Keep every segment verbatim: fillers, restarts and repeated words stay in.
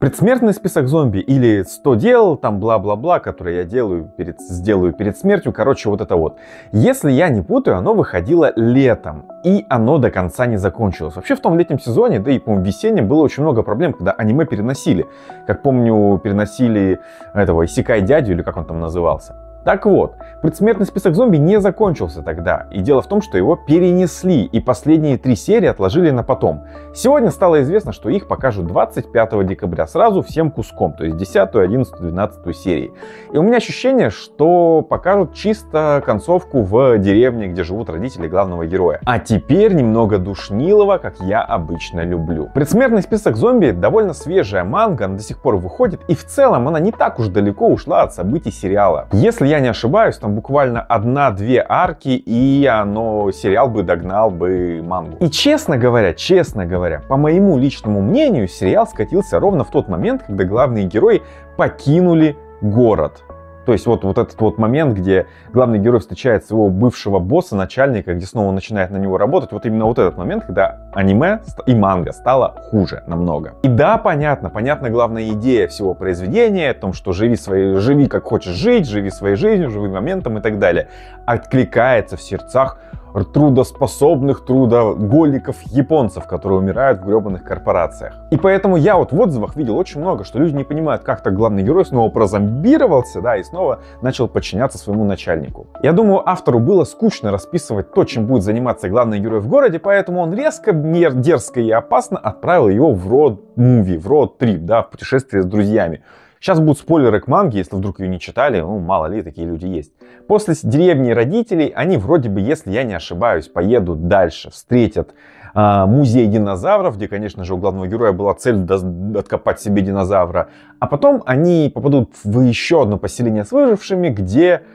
Предсмертный список зомби или сто дел, там бла-бла-бла, которые я делаю перед, сделаю перед смертью. Короче, вот это вот. Если я не путаю, оно выходило летом. И оно до конца не закончилось. Вообще в том летнем сезоне, да и по-моему весеннем, было очень много проблем, когда аниме переносили. Как помню, переносили этого Исекай дядю, или как он там назывался. Так вот, предсмертный список зомби не закончился тогда. И дело в том, что его перенесли, и последние три серии отложили на потом. Сегодня стало известно, что их покажут двадцать пятого декабря, сразу всем куском, то есть десятую, одиннадцатую, двенадцатую серии. И у меня ощущение, что покажут чисто концовку в деревне, где живут родители главного героя. А теперь немного душнилого, как я обычно люблю. Предсмертный список зомби довольно свежая манга, она до сих пор выходит, и в целом она не так уж далеко ушла от событий сериала. Если я не ошибаюсь, там буквально одна-две арки, и оно, сериал бы догнал бы мангу. И честно говоря, честно говоря, по моему личному мнению, сериал скатился ровно в тот момент, когда главные герои покинули город. То есть вот, вот этот вот момент, где главный герой встречает своего бывшего босса, начальника, где снова начинает на него работать. Вот именно вот этот момент, когда аниме и манга стало хуже намного. И да, понятно, понятна главная идея всего произведения, о том, что живи, свои, живи как хочешь жить, живи своей жизнью, живи моментом и так далее. Откликается в сердцах трудоспособных трудоголиков японцев, которые умирают в гребаных корпорациях. И поэтому я вот в отзывах видел очень много, что люди не понимают, как так главный герой снова прозомбировался, да, и снова начал подчиняться своему начальнику. Я думаю, автору было скучно расписывать то, чем будет заниматься главный герой в городе, поэтому он резко, дерзко и опасно отправил его в роуд-муви, в роуд-трип, да, в путешествие с друзьями. Сейчас будут спойлеры к манге, если вдруг ее не читали, ну мало ли, такие люди есть. После деревни родителей они вроде бы, если я не ошибаюсь, поедут дальше, встретят э, музей динозавров, где, конечно же, у главного героя была цель откопать себе динозавра. А потом они попадут в еще одно поселение с выжившими, где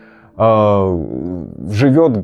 э, живет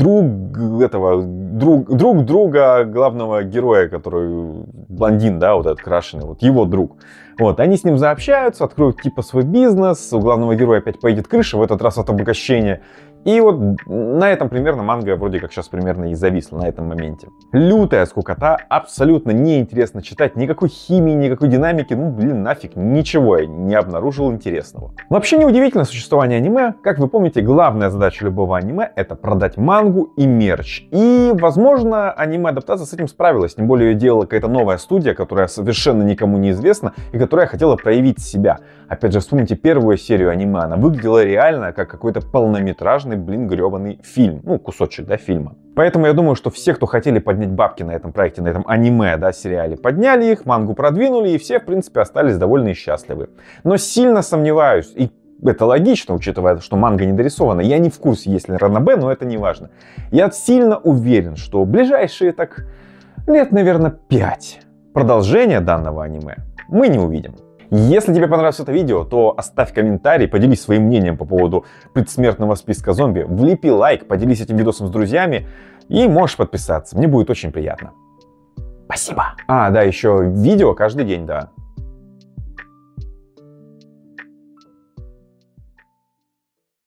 друг этого, друг, друг друга главного героя, который блондин, да, вот этот крашеный, вот его друг. Вот, они с ним заобщаются, откроют типа свой бизнес, у главного героя опять поедет крыша, в этот раз от обогащения. И вот на этом примерно манга вроде как сейчас примерно и зависла на этом моменте. Лютая скукота, абсолютно неинтересно читать, никакой химии, никакой динамики, ну блин, нафиг, ничего я не обнаружил интересного. Вообще неудивительно существование аниме. Как вы помните, главная задача любого аниме — это продать мангу и мерч. И, возможно, аниме-адаптация с этим справилась, тем более ее делала какая-то новая студия, которая совершенно никому не известна и которая хотела проявить себя. Опять же, вспомните первую серию аниме, она выглядела реально как какой-то полнометражный, блин, гребаный фильм. Ну, кусочек, да, фильма. Поэтому я думаю, что все, кто хотели поднять бабки на этом проекте, на этом аниме, да, сериале, подняли их, мангу продвинули, и все, в принципе, остались довольны и счастливы. Но сильно сомневаюсь, и это логично, учитывая, что манга не дорисована. Я не в курсе, есть ли ранобэ, но это не важно. Я сильно уверен, что в ближайшие, так, лет, наверное, пять продолжения данного аниме мы не увидим. Если тебе понравилось это видео, то оставь комментарий, поделись своим мнением по поводу предсмертного списка зомби, влепи лайк, поделись этим видосом с друзьями и можешь подписаться. Мне будет очень приятно. Спасибо. А, да, еще видео каждый день, да.